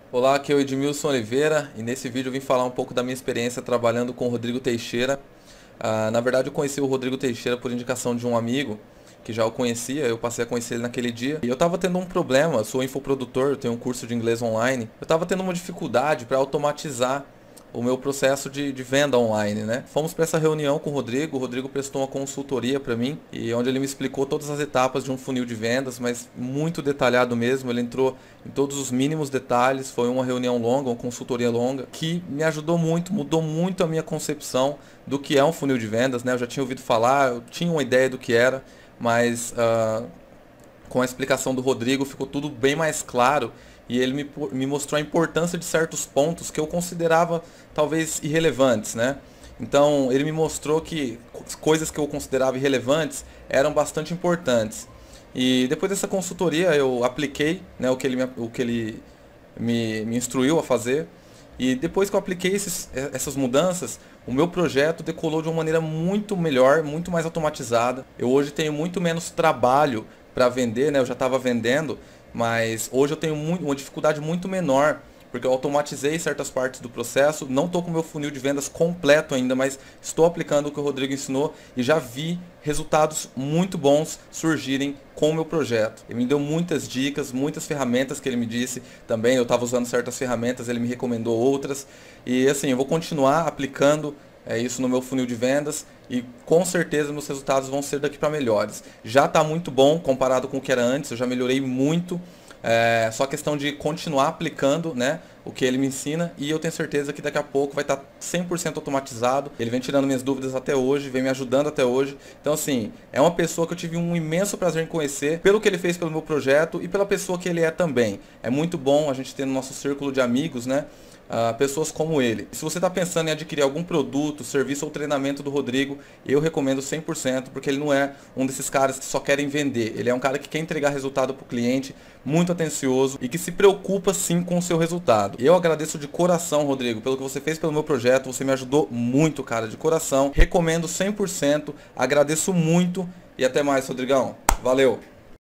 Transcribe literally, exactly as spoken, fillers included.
Olá, aqui é o Edmilson Oliveira e nesse vídeo eu vim falar um pouco da minha experiência trabalhando com o Rodrigo Teixeira. Ah, na verdade eu conheci o Rodrigo Teixeira por indicação de um amigo que já o conhecia, eu passei a conhecer ele naquele dia. E eu estava tendo um problema, eu sou infoprodutor, eu tenho um curso de inglês online. Eu estava tendo uma dificuldade para automatizar o meu processo de, de venda online, né? Fomos para essa reunião com o Rodrigo, o Rodrigo prestou uma consultoria para mim, e onde ele me explicou todas as etapas de um funil de vendas, mas muito detalhado mesmo, ele entrou em todos os mínimos detalhes, foi uma reunião longa, uma consultoria longa, que me ajudou muito, mudou muito a minha concepção do que é um funil de vendas, né? Eu já tinha ouvido falar, eu tinha uma ideia do que era, mas uh, com a explicação do Rodrigo ficou tudo bem mais claro e ele me, me mostrou a importância de certos pontos que eu considerava talvez irrelevantes, né? Então ele me mostrou que coisas que eu considerava irrelevantes eram bastante importantes. E depois dessa consultoria eu apliquei, né, o que ele, me, o que ele me, me instruiu a fazer. E depois que eu apliquei esses, essas mudanças, o meu projeto decolou de uma maneira muito melhor, muito mais automatizada. Eu hoje tenho muito menos trabalho para vender, né? Eu já estava vendendo, mas hoje eu tenho muito, uma dificuldade muito menor, porque eu automatizei certas partes do processo. Não estou com o meu funil de vendas completo ainda, mas estou aplicando o que o Rodrigo ensinou e já vi resultados muito bons surgirem com o meu projeto. Ele me deu muitas dicas, muitas ferramentas que ele me disse também. Eu estava usando certas ferramentas, ele me recomendou outras. E assim, eu vou continuar aplicando é, isso no meu funil de vendas e com certeza meus resultados vão ser daqui para melhores. Já está muito bom comparado com o que era antes, eu já melhorei muito. É só questão de continuar aplicando, né, o que ele me ensina, e eu tenho certeza que daqui a pouco vai estar cem por cento automatizado. Ele vem tirando minhas dúvidas até hoje, vem me ajudando até hoje. Então assim, é uma pessoa que eu tive um imenso prazer em conhecer, pelo que ele fez pelo meu projeto e pela pessoa que ele é também. É muito bom a gente ter no nosso círculo de amigos, né, Uh, pessoas como ele. Se você está pensando em adquirir algum produto, serviço ou treinamento do Rodrigo, eu recomendo cem por cento, porque ele não é um desses caras que só querem vender. Ele é um cara que quer entregar resultado para o cliente, muito atencioso e que se preocupa sim com o seu resultado. Eu agradeço de coração, Rodrigo, pelo que você fez pelo meu projeto. Você me ajudou muito, cara, de coração. Recomendo cem por cento, agradeço muito e até mais, Rodrigão. Valeu!